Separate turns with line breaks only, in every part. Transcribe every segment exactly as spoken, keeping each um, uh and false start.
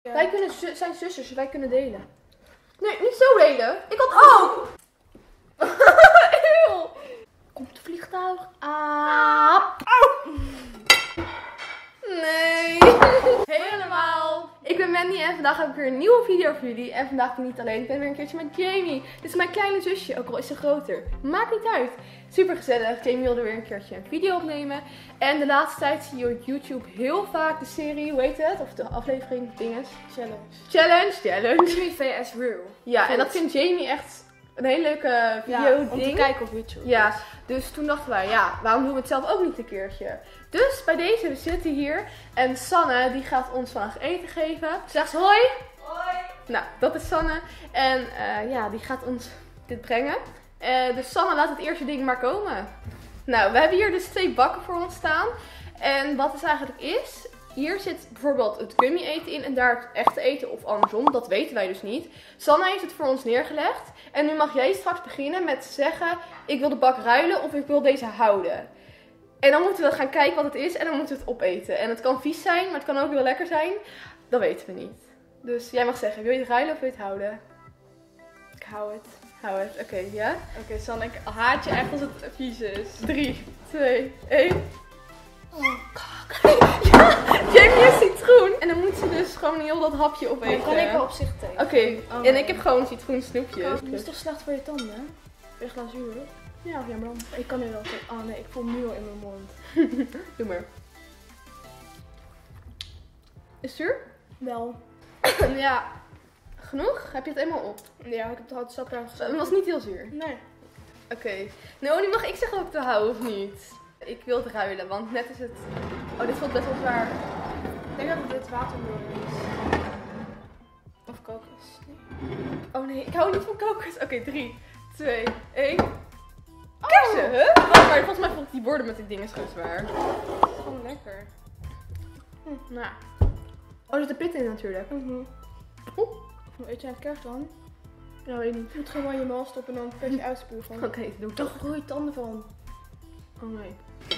Ja.
Wij kunnen zu zijn zusters, dus wij kunnen delen. Nee, niet zo delen. Ik had ook. Eeuw. Komt het vliegtuig? Ah. Au. Nee. Hey allemaal. Ik ben Mandy en vandaag heb ik weer een nieuwe video voor jullie. En vandaag ben ik niet alleen, ik ben weer een keertje met Jamie. Dit is mijn kleine zusje, ook al is ze groter. Maakt niet uit. Super gezellig. Jamie wilde weer een keertje een video opnemen. En de laatste tijd zie je op YouTube heel vaak de serie, hoe heet het? Of de aflevering, dinges.
Challenge.
Challenge, challenge.
Jamie V S Real.
Ja,
Goed.
en dat vindt Jamie echt een hele leuke video
Ja,
ding.
om te kijken op YouTube.
Ja, dus toen dachten wij, ja, waarom doen we het zelf ook niet een keertje? Dus bij deze, we zitten hier en Sanne, die gaat ons vandaag eten geven. Zeg hoi! Hoi! Nou, dat is Sanne. En uh, ja, die gaat ons dit brengen. Uh, dus Sanne, laat het eerste ding maar komen. Nou, we hebben hier dus twee bakken voor ons staan. En wat het eigenlijk is, hier zit bijvoorbeeld het gummy eten in en daar het echte eten of andersom. Dat weten wij dus niet. Sanne heeft het voor ons neergelegd. En nu mag jij straks beginnen met zeggen, ik wil de bak ruilen of ik wil deze houden. En dan moeten we gaan kijken wat het is en dan moeten we het opeten. En het kan vies zijn, maar het kan ook heel lekker zijn. Dat weten we niet. Dus jij mag zeggen, wil je het ruilen of wil je het houden?
Ik hou het.
Hou het, oké, okay, ja?
Oké, okay, Sanne, ik haat je echt als het vies is.
drie, twee, één. Oh. Ja, Jamie is citroen. En dan moet ze dus gewoon heel dat hapje opeten.
Maar kan ik wel op zich tegen.
Oké, okay.
oh,
en
nee.
ik heb gewoon citroen snoepjes.
Dat is toch slecht voor je tanden? Weer glazuur.
Ja, jammer dan.
Ik kan nu wel tegen. Oh nee, ik voel hem nu al in mijn mond.
Doe maar. Is het zuur?
Wel.
Ja. Genoeg? Heb je het eenmaal op?
Ja, ik heb de houten sap ergens.
Het was niet heel zuur.
Nee.
Oké. Okay. Nou, nu mag ik zeggen of ik het hou of niet. Ik wil het ruilen, want net is het... Oh, dit voelt best wel zwaar.
Ik denk dat dit watermeloen is. Of kokos. Nee.
Oh nee, ik hou niet van kokos. Oké, okay, drie, twee, één. Kersen, huh? Oh, maar volgens mij vond ik die borden met die dingen zo zwaar.
Het is gewoon lekker.
Hm, nou. Oh, er zit de pit in natuurlijk.
Mm-hmm.
Oeh.
Hoe eet jij het kerst dan?
Ja, weet ik niet.
Je moet gewoon in je mond stoppen en dan een beetje uitspugen.
Oké, okay, doe ik
Toch
toch.
groei je tanden van.
Oh nee.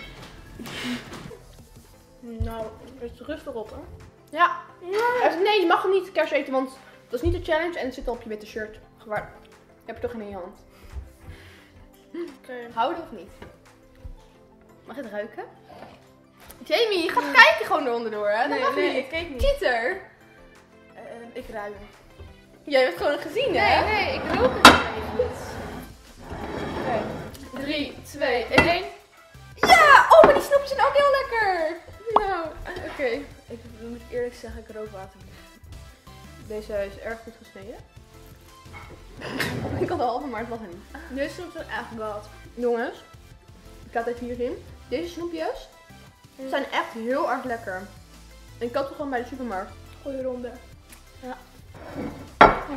Nou, het is rustig op, hè?
Ja. ja. Nee, je mag hem niet kers eten, want dat is niet de challenge en het zit al op je witte shirt. Gewaar. Je hebt het toch in je hand.
Oké. Okay.
Houden of niet? Mag je het ruiken? Jamie, je gaat ja. kijken gewoon eronder hè?
Nee,
dat
nee,
niet.
ik keek niet.
Cheater.
Uh, ik ruik.
Jij hebt het gewoon gezien,
nee,
hè?
Nee, nee, ik rook het niet.
Oké. drie, twee, één. Ja! Oh, maar die snoepjes zijn ook heel lekker. Nou, oké. Okay.
Ik moet eerlijk zeggen, ik rook water.
Deze is erg goed gesneden. Ik had de halve, maar het was er niet.
Deze snoepjes zijn echt wat.
Jongens, ik laat even hierin. Deze snoepjes mm. zijn echt heel erg lekker. En ik had ze gewoon bij de supermarkt.
Goeie ronde.
Ja. Oh.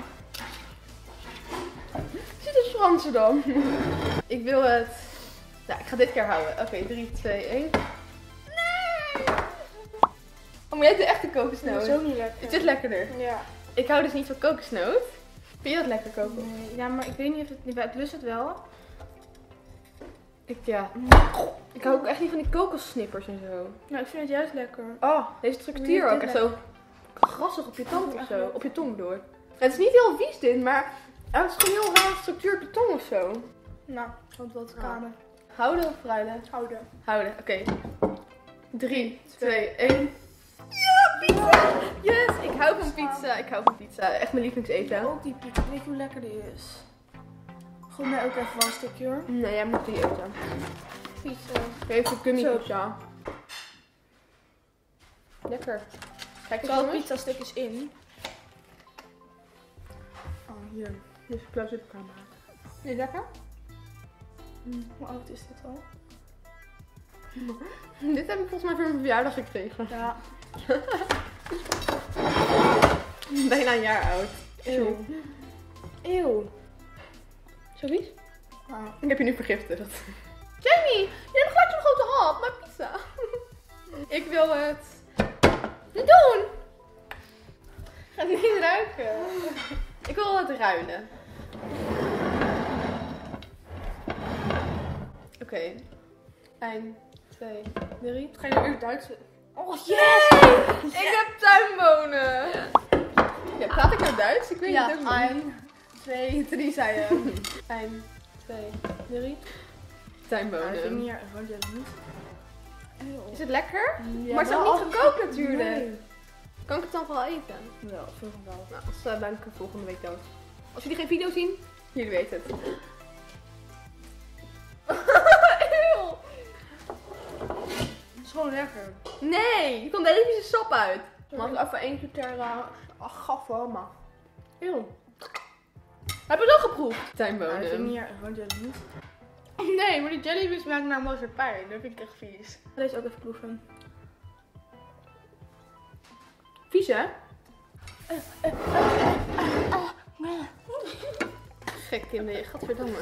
Zit het Fransen dan? Ik wil het... Ja, ik ga dit keer houden. Oké, okay, drie, twee, één. Nee! Oh, maar jij hebt de echte kokosnoot.
Dat is ook niet lekker.
Het is lekkerder.
Ja.
Ik hou dus niet van kokosnoot. Vind je dat lekker, kokos?
Nee, ja, maar ik weet niet of het... Het lust het wel.
Ik, ja. Ik hou ook echt niet van die kokossnippers en zo.
Nou, ik vind het juist lekker.
Oh, deze structuur ook echt zo grassig op je tand of zo. Op je tong door. Het is niet heel vies dit, maar het is gewoon heel raar structuur op je tong of zo.
Nou, want wat kamer.
Houden of ruilen?
Houden.
Houden, oké. drie, twee, één. Ja, pizza! Yes, ik hou van pizza. Ik hou van pizza. Echt mijn lievelingseten.
Ook die pizza. Weet je hoe lekker die is? Gooi mij ook even wel een stukje hoor.
Nee, jij moet die eten.
Pizza.
Geef de gummy pizza. Lekker. Kijk,
er zitten pizza stukjes in.
Oh, hier. Dit is een close-up camera. Is het lekker?
Mm, hoe oud is dit al?
Dit heb ik volgens mij voor mijn verjaardag gekregen.
Ja.
Bijna een jaar oud.
Eeuw. Eeuw.
Zo vies?
Ah.
Ik heb je nu vergiftigd. Jamie, je hebt gelijk zo'n grote hap, maar pizza. Ik wil het niet doen. Ik ga het niet ruiken. Ik wil het ruilen. Oké. Okay. één, twee, drie.
Ga je nu Duits?
Oh yes! Nee! Ik heb tuinbonen. praat ik nou Duits? Ik weet
Ja,
het ook niet.
één, twee, drie zei je.
één, twee, drie.
Ja, ik vind
Tuinbonen.
hier gewoon dit niet.
Is het lekker?
Ja,
maar het is
wel
ook niet
als-
gekookt natuurlijk.
Nee.
Kan ik het dan wel eten?
Wel, veel wel.
Nou, als uh, ben ik er volgende week dood. Als jullie geen video zien, jullie weten het. Eeuw.
Het is gewoon lekker.
Nee, er komt de hele vieze sap uit. Mag ik even één keer ter uh, gaffen, maar. Eeuw. Heb je dat geproefd?
Ja, ik vind
Tuinbonen.
hier gewoon dit niet. Nee, maar die jellybeans maken nou marsepein. Dat vind ik echt vies. Deze ook even proeven.
Vies hè? Gek kinderen, gadverdamme.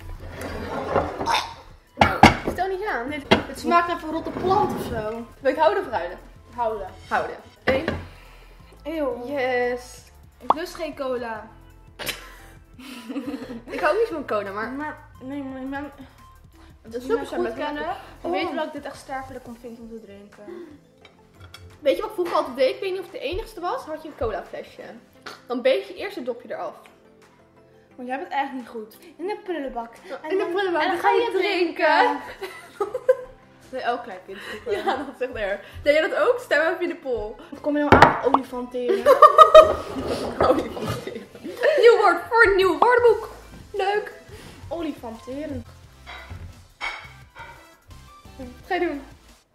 Nou, stel niet aan.
Nee, het smaakt even rotte plant of zo.
Wil ik houden of ruilen?
Houden.
Houden. Eén.
Eeuw.
Yes.
Ik lust geen cola.
Ik hou ook niet van cola, maar...
Maar, nee, maar ik ben...
Dat is
Als
super
mensen
goed
me kennen,
lekker.
dan
Oh.
weten dat ik dit echt sterfelijk om vind om te drinken.
Weet je wat ik vroeger altijd deed? Ik weet niet of het de enigste was. Had je een cola flesje. Dan beet je eerst het dopje eraf.
Maar jij bent echt niet goed. In de prullenbak. En
In de
dan-
prullenbak,
en
dan ga je drinken.
Dat is elk klein kind.
Ja, dat is echt erg. Deed jij dat ook? Stem even in de poll.
Wat kom je nou aan? Olifanteren.
Olifanteren. Nieuw woord voor een nieuw woordenboek. Leuk.
Olifanteren.
Wat ga je doen?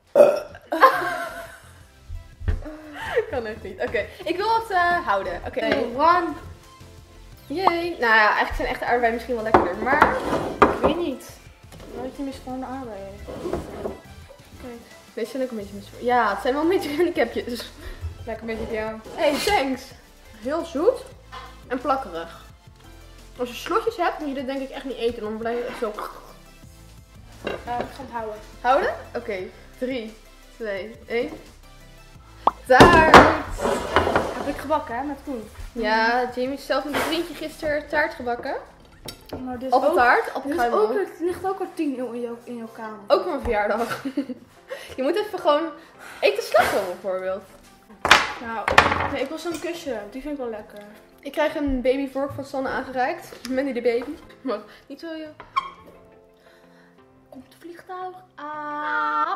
Kan echt niet. Oké, ik wil het uh, houden. Oké.
Okay. One.
Jee. Nou ja, eigenlijk zijn echte aardbeien misschien wel lekkerder, maar...
Ik weet niet. Nooit je mis van de aardbeien. Kijk.
Deze zijn ook een beetje mis. Ja, het zijn wel een beetje handicapjes.
Lekker een beetje op jou.
Hey, thanks. Heel zoet en plakkerig. Als je slotjes hebt, moet je dit denk ik echt niet eten. Dan blijf je echt zo...
Ja, ik ga het houden.
Houden? Oké. Okay. drie, twee, één. Taart!
Heb ik gebakken, hè, met Koen.
Ja, Jamie heeft zelf met een vriendje gisteren taart gebakken.
Maar dit is ook...
Appeltaart,
Dit is
appelkruimel.
ook, het ligt ook al tien euro in jouw, in jouw kamer.
Ook voor mijn verjaardag. Je moet even gewoon eten slagroom bijvoorbeeld.
Nou, nee, ik wil zo'n kusje. Die vind ik wel lekker.
Ik krijg een babyvork van Sanne aangereikt. Mandy de baby. Maar niet zo, joh.
Komt het vliegtuig? Ah.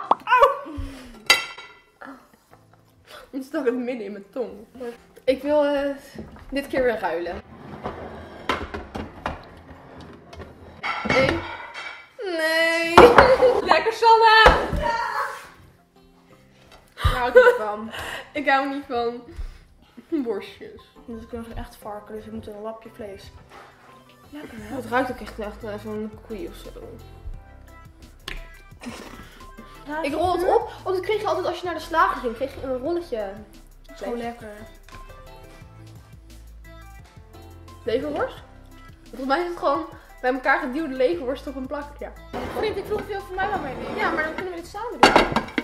Het stak het midden in mijn tong. Ik wil uh, dit keer weer ruilen. Eén. Nee. Lekker Sanne!
Nou, ik niet van.
Ik hou niet van borstjes.
Dit is nog echt varken, dus je moet een lapje vlees. Lekker, hè?
Het ruikt ook echt, echt uh, zo'n koei of zo.
Ja,
Ik rol het op, want dat kreeg je altijd als je naar de slager ging. Kreeg je een rolletje.
Het is gewoon lekker.
Leverworst? Volgens mij is het gewoon bij elkaar geduwde leverworst op een plak. Ja.
Vriend, ik vroeg of je voor mij wel meenemen.
Ja, maar dan kunnen we dit samen doen.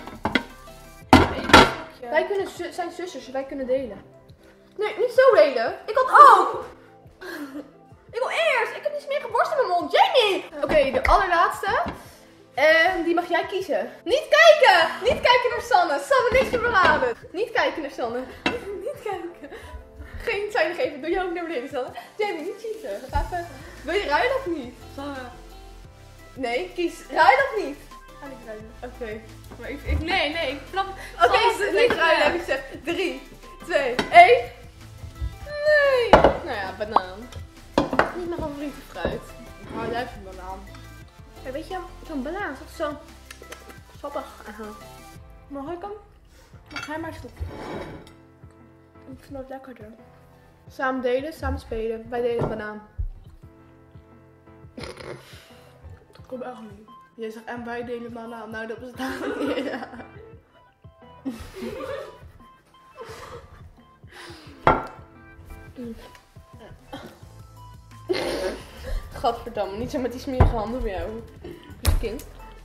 Wij kunnen zu- zijn zusters, wij kunnen delen. Nee, niet zo delen. Ik had ook. Ik wil eerst. Ik heb niet meer geborst in mijn mond. Jamie! Oké, okay, de allerlaatste. En die mag jij kiezen. Niet kijken! Niet kijken naar Sanne. Sanne, niks te beladen. Niet kijken naar Sanne. Niet kijken. Geen zijn geven. Doe je ook naar beneden, Sanne. Jamie, niet cheaten. Ga even. Wil je ruilen of niet?
Sanne.
Nee, kies. Ruilen of niet?
Ga niet ruilen.
Oké. Okay.
Maar ik, ik, nee, nee, ik plak...
Oké, okay,
Sanne,
niet ruilen heb ik gezegd. drie, twee, één. Nee. Nou ja, banaan. Niet mijn favoriete fruit.
Ik hou juist van banaan.
Kijk, weet je, zo'n banaan is altijd zo sappig. Aha.
Mag ik hem? Mag jij maar stoppen? Ik vind dat lekkerder.
Samen delen, samen spelen. Wij delen banaan.
Dat komt echt niet. Jij zegt en wij delen banaan. Nou, dat bestaat niet.
Ja. Gadverdamme, niet zo met die smerige handen bij jou. Als kind.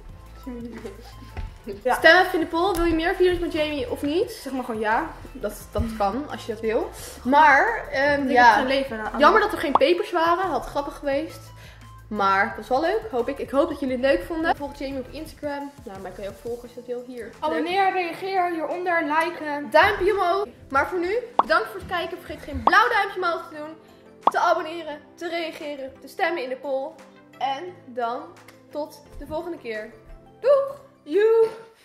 Ja.
Stem even in de poll, wil je meer video's met Jamie of niet?
Zeg maar gewoon ja.
Dat, dat kan, als je dat wil. Maar, um,
Ik heb
ja,
geen leven aan.
jammer dat er geen pepers waren. Had grappig geweest. Maar het was wel leuk, hoop ik. Ik hoop dat jullie het leuk vonden. Volg Jamie op Instagram. Nou, mij kan je ook volgen als je dat wil. Hier.
Abonneer, reageer hieronder, liken.
Duimpje omhoog. Maar voor nu, bedankt voor het kijken. Vergeet geen blauw duimpje omhoog te doen. Te abonneren, te reageren, te stemmen in de poll. En dan tot de volgende keer. Doeg!
Joe!